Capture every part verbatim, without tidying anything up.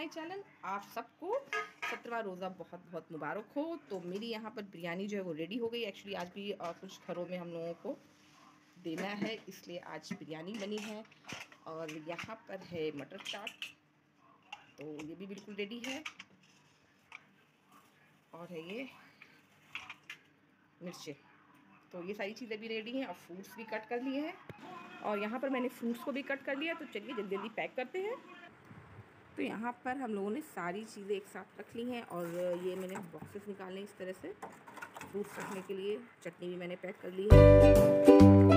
My channel. आप सबको सत्रहवां रोज़ा बहुत बहुत मुबारक हो। तो मेरी यहाँ पर बिरयानी जो है वो रेडी हो गई। एक्चुअली आज भी आ, कुछ घरों में हम लोगों को देना है, इसलिए आज बिरयानी बनी है। और यहाँ पर है मटर चाट, तो ये भी बिल्कुल रेडी है। और है ये मिर्चें, तो ये सारी चीज़ें भी रेडी हैं। और फ्रूट्स भी कट कर लिए हैं, और यहाँ पर मैंने फ्रूट्स को भी कट कर लिया। तो चलिए जल्दी जल्दी पैक करते हैं। तो यहाँ पर हम लोगों ने सारी चीज़ें एक साथ रख ली हैं, और ये मैंने बॉक्सेस निकाले इस तरह से फ्रूट्स रखने के लिए। चटनी भी मैंने पैक कर ली है।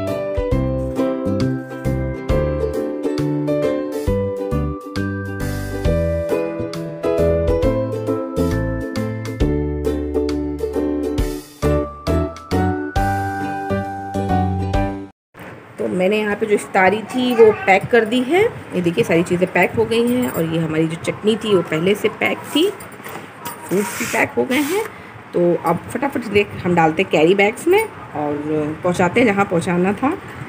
तो मैंने यहाँ पे जो इफ्तारी थी वो पैक कर दी है। ये देखिए सारी चीज़ें पैक हो गई हैं, और ये हमारी जो चटनी थी वो पहले से पैक थी। फ्रूट्स भी पैक हो गए हैं। तो अब फटाफट ले हम डालते कैरी बैग्स में और पहुँचाते हैं जहाँ पहुँचाना था।